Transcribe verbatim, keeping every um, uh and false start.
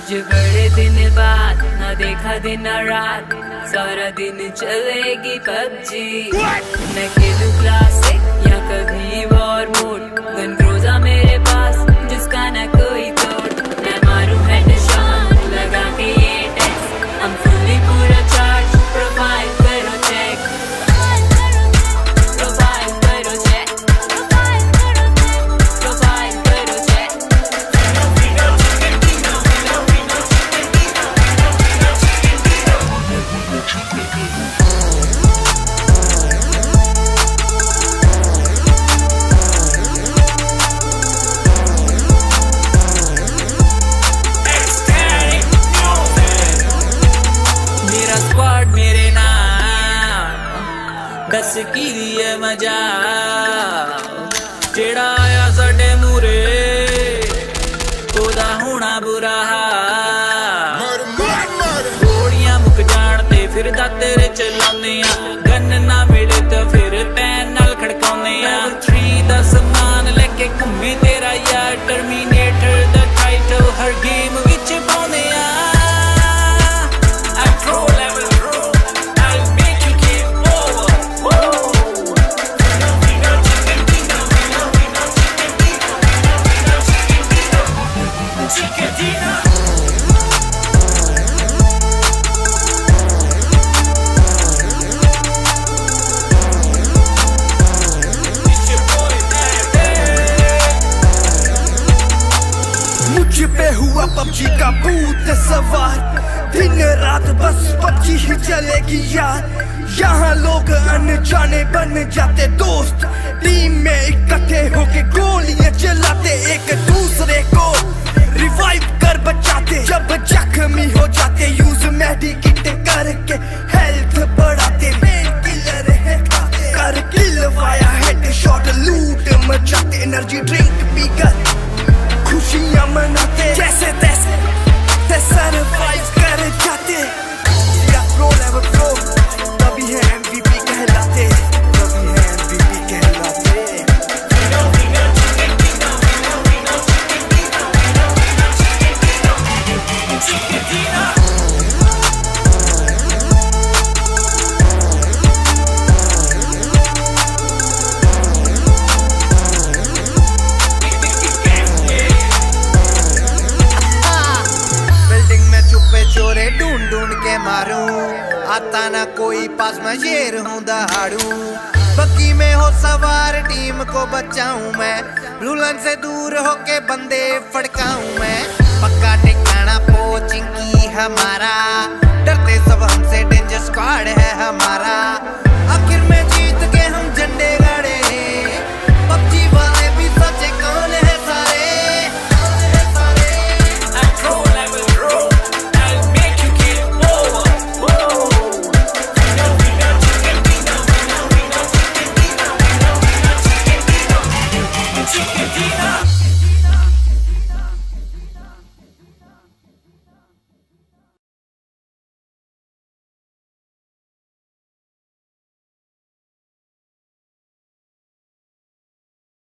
आज बड़े दिन बाद ना देखा दिन ना रात, सारा दिन चलेगी पबजी। मैं खेलूं क्लासिक या कभी वॉर मोड, गन ग्रोजा मेरे पास जिसका ना कोई तोड़। मैं मारूं हेडशॉट लगा के ये टेक्स, हम फुली पूरा चार्ज। प्रोफाइल करो चेक, प्रोफाइल करो चेक, प्रोफाइल करो चेक। मेरा स्क्वाड मेरे नाम दस की दिए मजा, जेड़ा आया साडे मूरे ओदा होना बुरा हाल। गोलियां मुक जान ते फिर दाते चलाने, गन ना मिले तो फिर पैन नाल खड़काउने। थ्री दा समान लेके घूमे तेरा यार, टर्मिनेटर दा टाइटल हर गेम विच पाउने। मुझ पे हुआ पबजी का भूत सवार, दिन रात बस पबजी ही चलेगी यार। यहाँ लोग अनजाने बन जाते दोस्त, टीम में इकट्ठे होके गोलियां चलाते, एक दूसरे को रिवाइव कर बचाते। जब जख्मी हो जाते यूज मेडिकिट करके हेल्थ बढ़ाते। मेन किलर है खाते कर किल वाया हेडशॉट, लूट मचाते। एनर्जी ड्रिंक पीकर खुशियां मनाते, जैसे तैसे ते सरवाइव कर जाते। या प्रो लेवल प्रो तभी है एमवीपी कहलाते, तभी है एमवीपी कहलाते। चोरे ढूंढ ढूंढ के मारूं, आता ना कोई पास मैं शेर हूँ दहाड़ू। बग्गी में हो सवार टीम को बचाऊं मैं, रुलन से दूर होके बंदे फड़काऊं मैं। पक्का ठिकाना पोचिंग की हमारा, डरते सब हमसे डेंजर स्क्वाड